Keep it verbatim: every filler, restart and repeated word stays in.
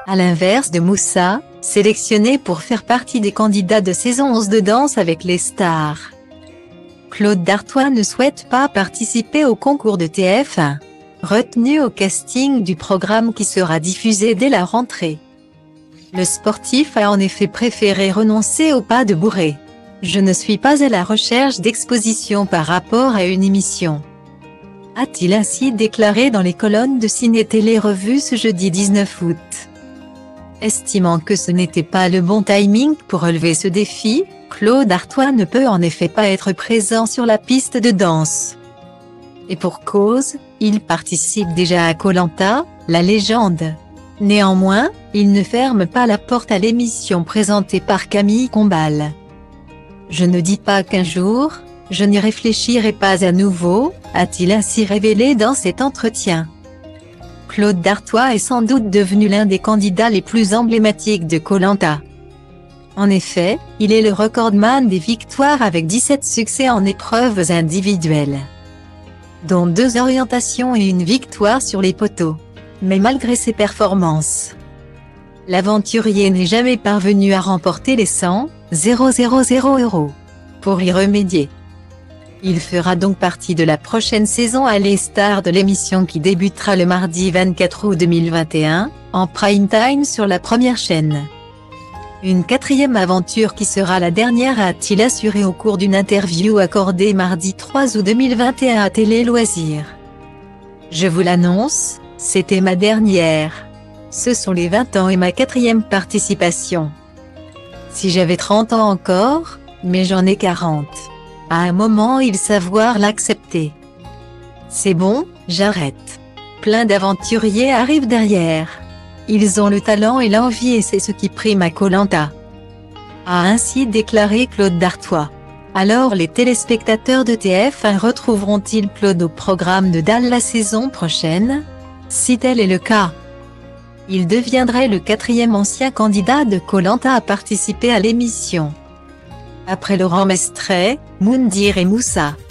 À l'inverse de Moussa, sélectionné pour faire partie des candidats de saison onze de Danse avec les stars, Claude Dartois ne souhaite pas participer au concours de T F un, retenu au casting du programme qui sera diffusé dès la rentrée. Le sportif a en effet préféré renoncer au pas de bourrée. Je ne suis pas à la recherche d'exposition par rapport à une émission, a-t-il ainsi déclaré dans les colonnes de Ciné Télé Revue ce jeudi dix-neuf août. Estimant que ce n'était pas le bon timing pour relever ce défi, Claude Dartois ne peut en effet pas être présent sur la piste de danse. Et pour cause, il participe déjà à Koh Lanta, la légende. Néanmoins, il ne ferme pas la porte à l'émission présentée par Camille Combal. Je ne dis pas qu'un jour, je n'y réfléchirai pas à nouveau, a-t-il ainsi révélé dans cet entretien. Claude Dartois est sans doute devenu l'un des candidats les plus emblématiques de Koh Lanta. En effet, il est le recordman des victoires avec dix-sept succès en épreuves individuelles, dont deux orientations et une victoire sur les poteaux. Mais malgré ses performances, l'aventurier n'est jamais parvenu à remporter les cent mille euros. Pour y remédier, il fera donc partie de la prochaine saison à les stars de l'émission qui débutera le mardi vingt-quatre août deux mille vingt et un, en prime time sur la première chaîne. Une quatrième aventure qui sera la dernière, a-t-il assuré au cours d'une interview accordée mardi trois août deux mille vingt et un à Télé Loisirs. Je vous l'annonce, c'était ma dernière. Ce sont les vingt ans et ma quatrième participation. Si j'avais trente ans encore, mais j'en ai quarante. À un moment il savoir l'accepter. C'est bon, j'arrête. Plein d'aventuriers arrivent derrière. Ils ont le talent et l'envie et c'est ce qui prime à Koh Lanta, a ainsi déclaré Claude Dartois. Alors les téléspectateurs de T F un retrouveront-ils Claude au programme de D A L la saison prochaine? Si tel est le cas, il deviendrait le quatrième ancien candidat de Koh Lanta à participer à l'émission, après Laurent Mestret, Moundir et Moussa.